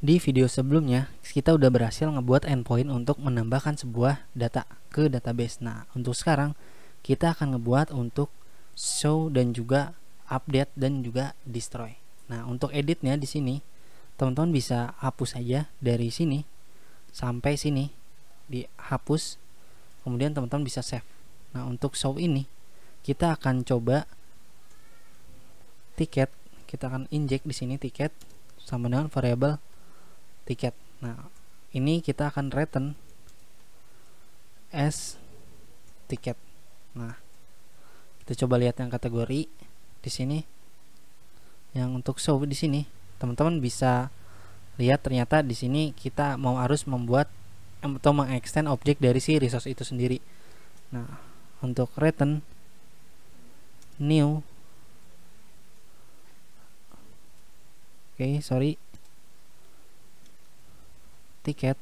Di video sebelumnya kita udah berhasil ngebuat endpoint untuk menambahkan sebuah data ke database. Nah, untuk sekarang kita akan ngebuat untuk show dan juga update dan juga destroy. Nah, untuk editnya di sini teman-teman bisa hapus aja dari sini sampai sini, dihapus. Kemudian teman-teman bisa save. Nah, untuk show ini kita akan coba tiket, kita akan inject di sini tiket sama dengan variable tiket. Nah, ini kita akan return as tiket. Nah, kita coba lihat yang kategori di sini. Yang untuk show di sini, teman-teman bisa lihat ternyata di sini kita harus membuat atau mengextend objek dari si resource itu sendiri. Nah, untuk return new, tiket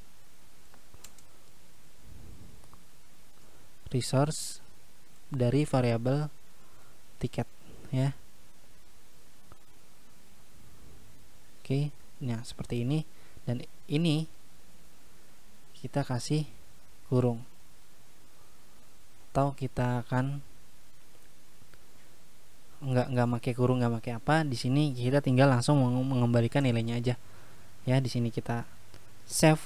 resource dari variabel tiket ya. Nah seperti ini, dan ini kita kasih kurung, atau kita akan nggak pakai kurung, nggak pakai apa. Di sini kita tinggal langsung mengembalikan nilainya aja ya. Di sini kita save.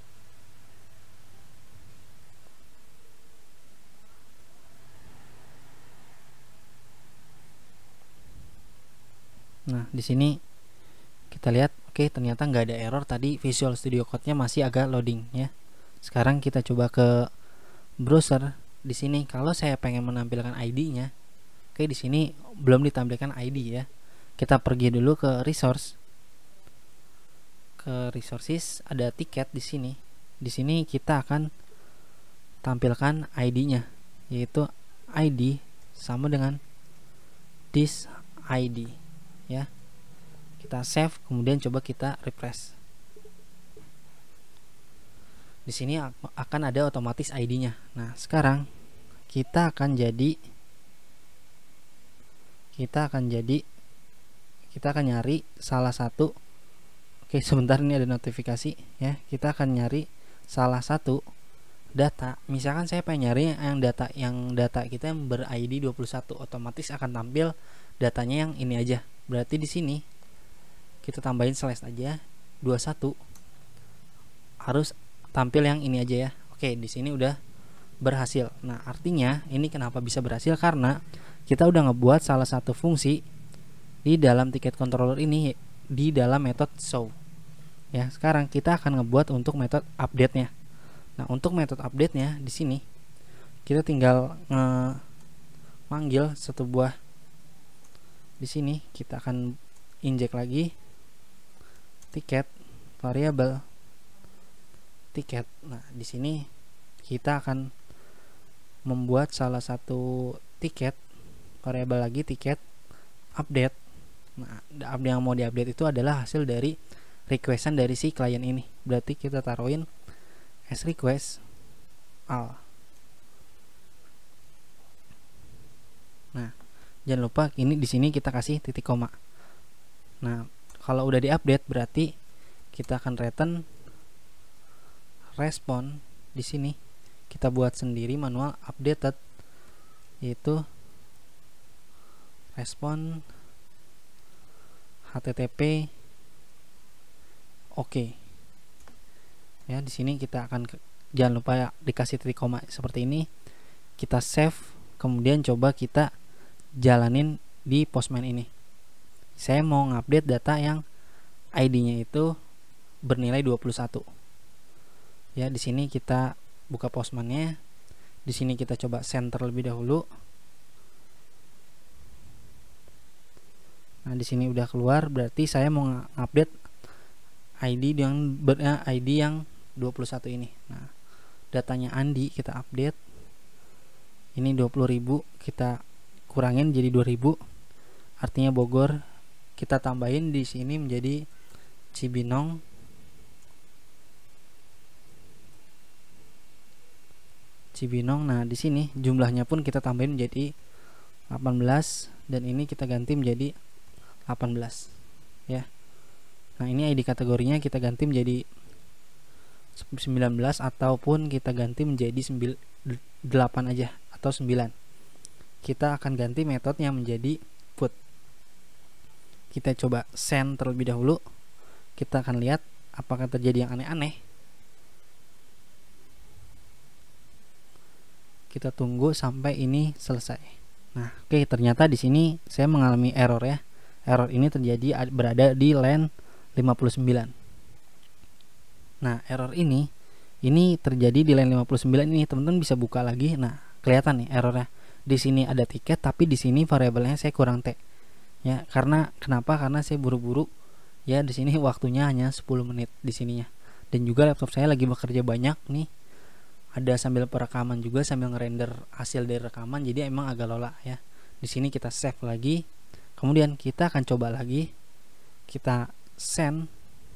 Nah, di sini kita lihat, ternyata nggak ada error. Tadi Visual Studio Code-nya masih agak loading ya. Sekarang kita coba ke browser. Di sini kalau saya pengen menampilkan ID-nya, di sini belum ditampilkan ID ya. Kita pergi dulu ke resource. Ke resources ada tiket di sini. Di sini kita akan tampilkan ID-nya, yaitu ID sama dengan this ID ya. Kita save, kemudian coba kita refresh. Di sini akan ada otomatis ID-nya. Nah, sekarang kita akan nyari salah satu. Sebentar, ini ada notifikasi ya. Kita akan nyari salah satu data. Misalkan saya pengen nyari yang data kita yang ber-ID 21, otomatis akan tampil datanya yang ini aja. Berarti di sini kita tambahin slash aja 21, harus tampil yang ini aja ya. Di sini udah berhasil. Nah, artinya ini kenapa bisa berhasil, karena kita udah ngebuat salah satu fungsi di dalam tiket controller ini di dalam metode show ya. Sekarang kita akan ngebuat untuk metode update-nya. Nah, untuk metode update-nya di sini kita tinggal manggil satu buah. Di sini kita akan inject lagi tiket variabel tiket. Nah, di sini kita akan membuat salah satu tiket variabel lagi, tiket update. Nah, yang mau diupdate itu adalah hasil dari requestan dari si klien ini. Berarti kita taruhin as request all. Nah, jangan lupa ini di sini kita kasih titik koma. Nah, kalau udah diupdate berarti kita akan return respon. Di sini kita buat sendiri manual updated, yaitu respon http ya. Di sini kita akan jangan lupa ya, dikasih titik koma seperti ini. Kita save, kemudian coba kita jalanin di Postman ini. Saya mau ngupdate data yang ID-nya itu bernilai 21 ya. Di sini kita buka Postman-nya. Di sini kita coba center lebih dahulu. Nah, di sini udah keluar, berarti saya mau ngupdate ID yang 21 ini. Nah, datanya Andi kita update. Ini 20.000, kita kurangin jadi 2.000. Artinya Bogor. Kita tambahin di sini menjadi Cibinong. Nah, di sini jumlahnya pun kita tambahin menjadi 18, dan ini kita ganti menjadi 18 ya. Nah, ini ID kategorinya kita ganti menjadi 19 ataupun kita ganti menjadi 8 aja atau 9. Kita akan ganti metodenya menjadi put. Kita coba send terlebih dahulu. Kita akan lihat apakah terjadi yang aneh-aneh. Kita tunggu sampai ini selesai. Nah, oke, ternyata di sini saya mengalami error ya. Error ini terjadi berada di line 59. Nah, error ini terjadi di line 59 ini. Teman-teman bisa buka lagi. Nah, kelihatan nih errornya. Di sini ada tiket, tapi di sini variabelnya saya kurang T. Ya, karena kenapa? Karena saya buru-buru. Ya, di sini waktunya hanya 10 menit di sininya. Dan juga laptop saya lagi bekerja banyak nih. Ada sambil perekaman juga, sambil ngerender hasil dari rekaman, jadi emang agak lola ya. Di sini kita save lagi. Kemudian kita akan coba lagi. Kita send.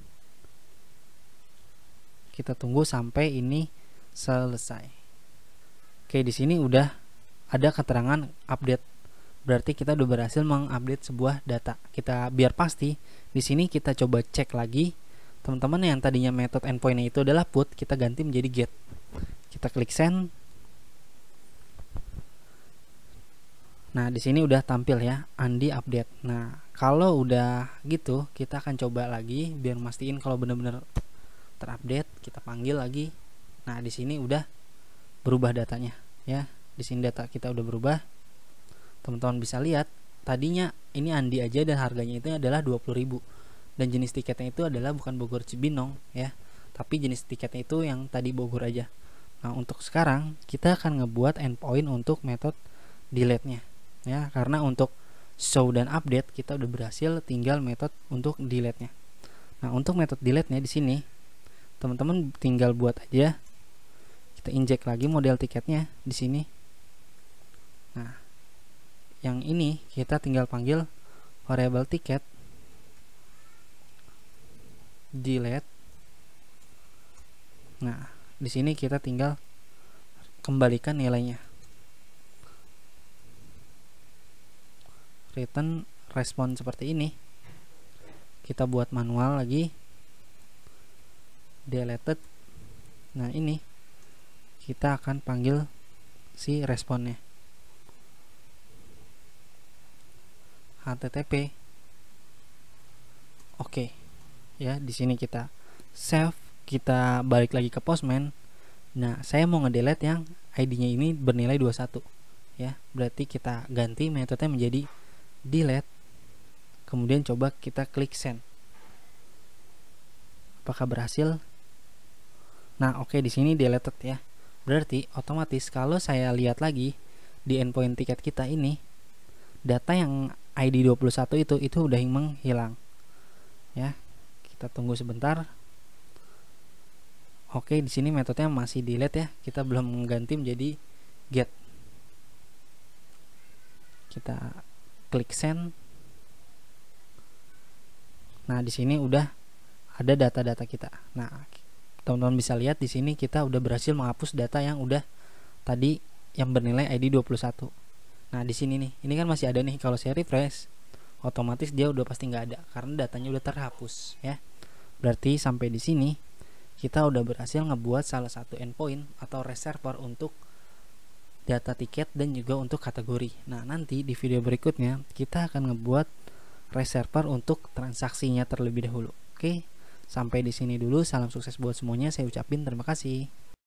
Kita tunggu sampai ini selesai. Oke, di sini udah ada keterangan update. Berarti kita udah berhasil mengupdate sebuah data. Kita biar pasti, di sini kita coba cek lagi. Teman-teman yang tadinya method endpointnya itu adalah put, kita ganti menjadi get. Kita klik send. Nah, di sini udah tampil ya, Andi update. Nah, kalau udah gitu, kita akan coba lagi biar mastiin kalau benar-benar terupdate. Kita panggil lagi. Nah, di sini udah berubah datanya ya. Di sini data kita udah berubah. Teman-teman bisa lihat, tadinya ini Andi aja dan harganya itu adalah 20.000. Dan jenis tiketnya itu adalah bukan Bogor Cibinong ya, tapi jenis tiketnya itu yang tadi Bogor aja. Nah, untuk sekarang kita akan ngebuat endpoint untuk metode delete-nya ya, karena untuk show dan update kita udah berhasil, tinggal metode untuk delete-nya. Nah, untuk metode delete-nya di sini teman-teman tinggal buat aja. Kita inject lagi model tiketnya di sini. Nah, yang ini kita tinggal panggil variable tiket delete. Nah, di sini kita tinggal kembalikan nilainya. Return respon seperti ini. Kita buat manual lagi. Deleted. Nah, ini kita akan panggil si responnya. HTTP. Oke. Ya, di sini kita save. Kita balik lagi ke Postman. Nah, saya mau ngedelete yang ID-nya ini bernilai 21 ya. Berarti kita ganti metodenya menjadi delete. Kemudian coba kita klik send. Apakah berhasil? Nah, oke, di sini deleted ya. Berarti otomatis kalau saya lihat lagi di endpoint tiket kita ini, data yang ID 21 itu udah menghilang. Ya. Kita tunggu sebentar. Oke, di sini metodenya masih delete ya. Kita belum mengganti menjadi get. Kita klik send. Nah, di sini udah ada data-data kita. Nah, teman-teman bisa lihat di sini kita udah berhasil menghapus data yang udah tadi yang bernilai ID 21. Nah, di sini nih, ini kan masih ada nih. Kalau saya refresh, otomatis dia udah pasti nggak ada karena datanya udah terhapus ya. Berarti sampai di sini kita udah berhasil ngebuat salah satu endpoint atau reservoir untuk data tiket dan juga untuk kategori. Nah, nanti di video berikutnya kita akan ngebuat reservoir untuk transaksinya terlebih dahulu. Oke, sampai di sini dulu. Salam sukses buat semuanya. Saya ucapin terima kasih.